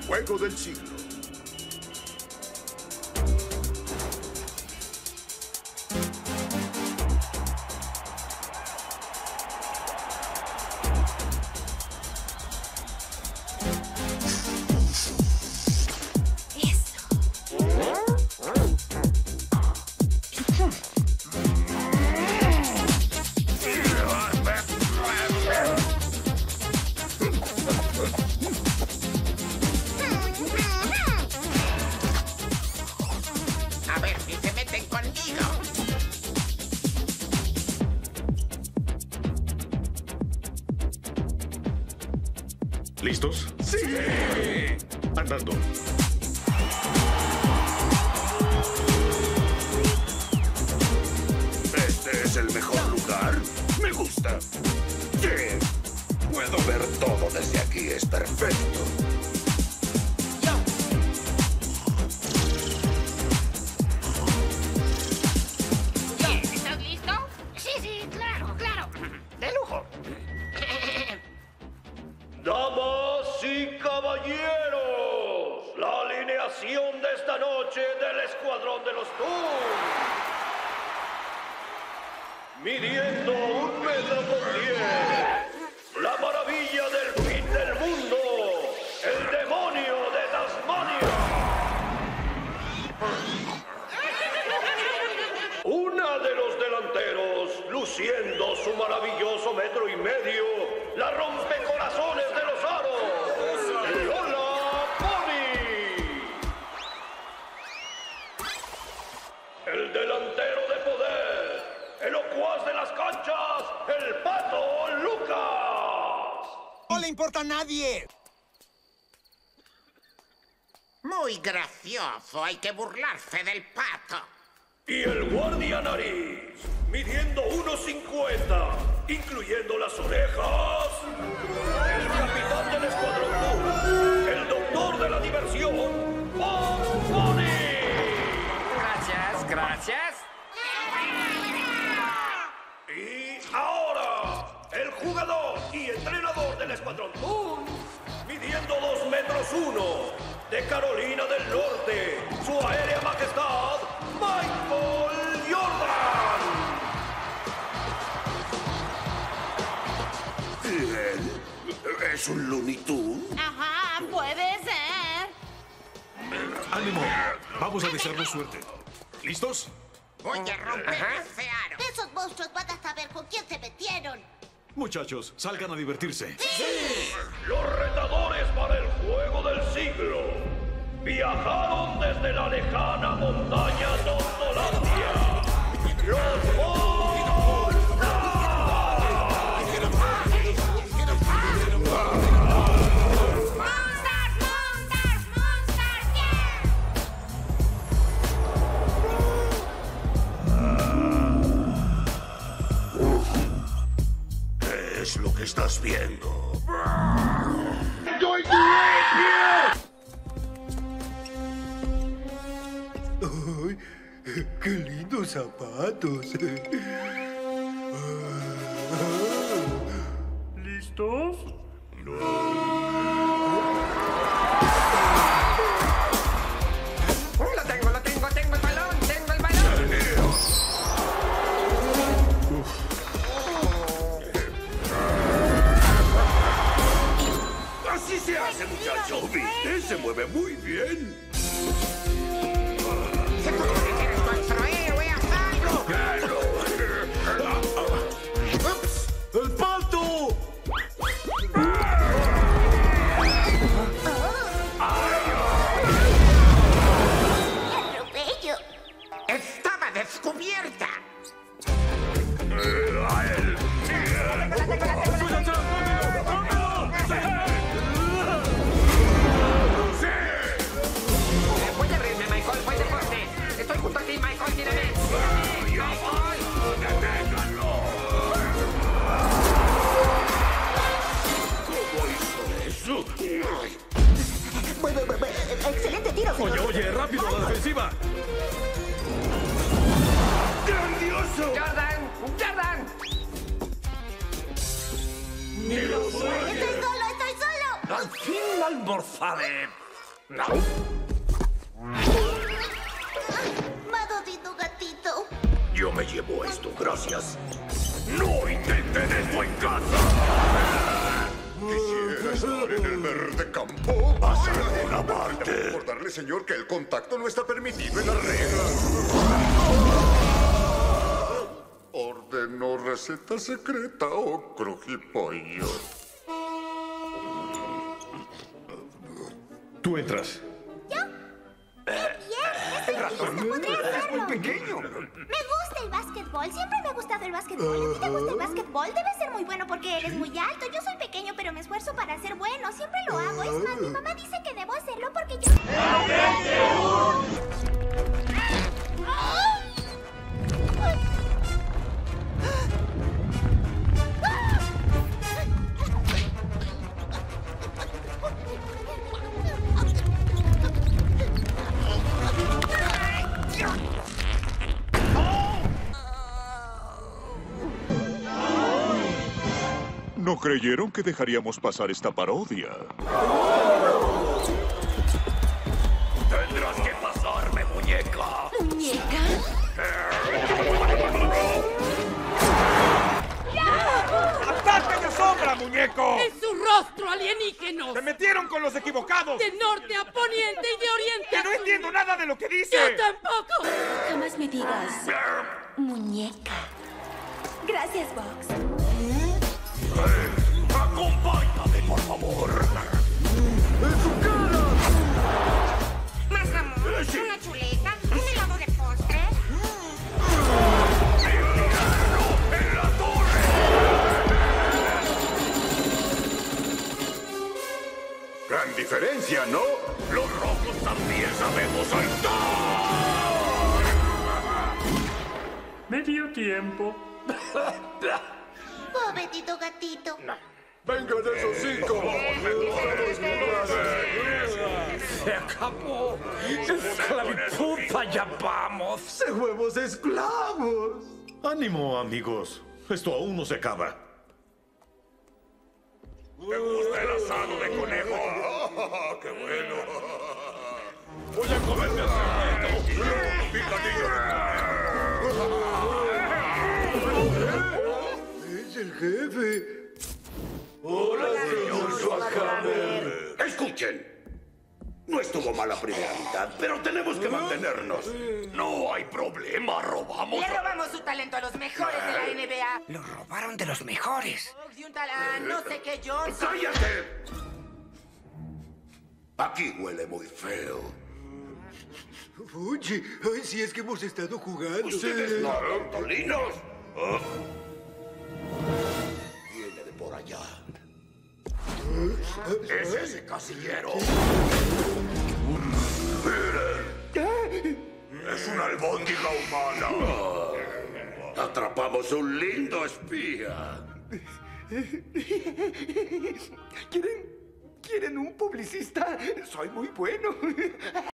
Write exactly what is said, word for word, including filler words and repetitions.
juego del siglo. ¿Listos? ¡Sí! Andando. ¿Este es el mejor lugar? Me gusta. ¡Sí! Puedo ver todo desde aquí. Es perfecto. ¿Estás listo? Sí, sí, claro, claro. De lujo. Damas y caballeros, la alineación de esta noche del Escuadrón de los Toons. Midiendo un metro con diez, la maravilla del fin del mundo, el demonio de Tasmania. Una de los delanteros, luciendo su maravilloso metro y medio, la rompecorazones de los aros, Lola Bunny. El delantero de poder, el locuaz de las canchas, el Pato Lucas. ¡No le importa a nadie! Muy gracioso, hay que burlarse del Pato. Y el guardia nariz, midiendo uno cincuenta, incluyendo las orejas. El capitán del Escuadrón Toon, el doctor de la diversión, Bugs Bunny. Gracias, gracias. Y ahora, el jugador y entrenador del Escuadrón Toon, midiendo dos metros uno, de Carolina del Norte, su aérea majestad, Michael Jordan. ¿Él? ¿Es un Looney Toon? Ajá, puede ser. ¡Ánimo! Vamos a desearnos suerte. ¿Listos? Voy a romper ese aro. Esos monstruos van a saber con quién se metieron. Muchachos, salgan a divertirse. Los retadores para el juego del siglo viajaron desde la lejana montaña Tontolandia. Los All Stars. ¡Monsters, monsters, monsters! ¿Qué es lo que estás viendo? ¡Ay, qué lindos zapatos! ¿Listos? Lo tengo, lo tengo, tengo el balón, tengo el balón. Así se hace, muchacho. ¿Viste? Se mueve muy bien. Se supone que eres nuestro héroe, hazlo. Claro. Ups. ¡El pato! ¡Atropello! Estaba descubierta. A él. Voy a abrirme, Michael, voy de poste. Estoy junto a ti, Michael, tírame. Michael. ¡Deténganlo! ¿Cómo hizo eso? Bu- bu- bu- Excelente tiro, señor. Oye, oye, rápido a la defensiva. ¡Grandioso! Jordan, Jordan. ¡Ni lo ¡Estoy solo, estoy solo! ¡Al fin almorzaré! No. Madodito gatito. Yo me llevo esto, gracias. ¡No intenten esto en casa! Quisiera estar en el verde campo. ¿Vas a alguna parte? Debo recordarle, señor, que el contacto no está permitido en la regla. Ordeno receta secreta o crujipollo. Tú entras. El ratón no podría hacerlo. Muy pequeño. Me gusta el básquetbol. Siempre me ha gustado el básquetbol. ¿A ti te gusta el básquetbol? Debes ser muy bueno porque eres muy alto. Yo soy pequeño, pero me esfuerzo para ser bueno. Siempre lo hago. Es más, mi mamá dice que debo hacerlo porque yo... ¿No creyeron que dejaríamos pasar esta parodia? Tendrás que pasarme, muñeca. ¿Muñeca? ¡Ataque de sombra, muñeco! ¡Es su rostro alienígeno! ¡Se metieron con los equivocados! De norte a poniente y de oriente ¡Que a no sur. entiendo nada de lo que dice! ¡Yo tampoco! Jamás me digas muñeca. Gracias, Box. Acompáñame, por favor. Más amor, una chuleta, un helado de postre. ¡En la torre! Gran diferencia, ¿no? Los rojos también sabemos saltar. Me dio tiempo. Pobrecito gatito. ¡Vengan esos cinco! ¡Se acabó! ¡Esclavitud, allá vamos! ¡De huevos esclavos! Ánimo, amigos. Esto aún no se acaba. ¿Te gusta el asado de conejo? ¡Ah, qué bueno! Voy a comerme asado. Picadillo ¡Es el jefe! Hola, señor Schwarzenegger. Escuchen. No estuvo mal la primera mitad, pero tenemos que mantenernos. No hay problema, robamos. Le robamos su talento a los mejores de la N B A. ¡Lo robaron de los mejores! Y un tal a no sé qué Johnson. ¡Cállate! Aquí huele muy feo. Oye, ay, si es que hemos estado jugando. ¿Ustedes no tortolinos? ¿Ah? Viene de por allá. Es ese casillero. ¡Miren! Es una albóndiga humana. Atrapamos un lindo espía. ¿Quieren, ¿Quieren un publicista? Soy muy bueno.